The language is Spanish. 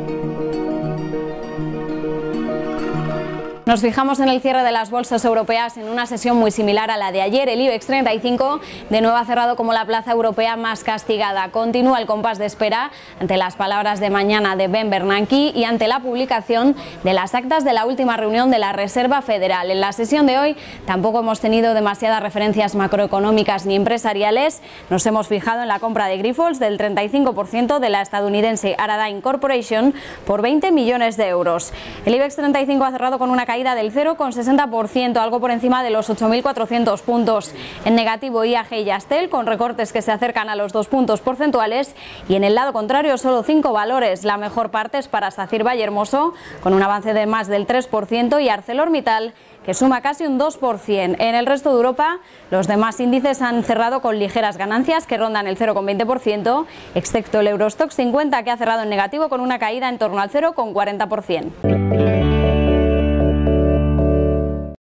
Nos fijamos en el cierre de las bolsas europeas en una sesión muy similar a la de ayer. El IBEX 35 de nuevo ha cerrado como la plaza europea más castigada. Continúa el compás de espera ante las palabras de mañana de Ben Bernanke y ante la publicación de las actas de la última reunión de la Reserva Federal. En la sesión de hoy tampoco hemos tenido demasiadas referencias macroeconómicas ni empresariales. Nos hemos fijado en la compra de Grifols del 35% de la estadounidense Aradyne Corporation por 20 millones de euros. El IBEX 35 ha cerrado con una caída del 0,60%, algo por encima de los 8.400 puntos. En negativo, IAG y Yastel, con recortes que se acercan a los 2 puntos porcentuales, y en el lado contrario, solo 5 valores. La mejor parte es para SACIR Vallehermoso, con un avance de más del 3%, y ArcelorMittal, que suma casi un 2%. En el resto de Europa, los demás índices han cerrado con ligeras ganancias que rondan el 0,20%, excepto el Eurostoxx 50, que ha cerrado en negativo con una caída en torno al 0,40%.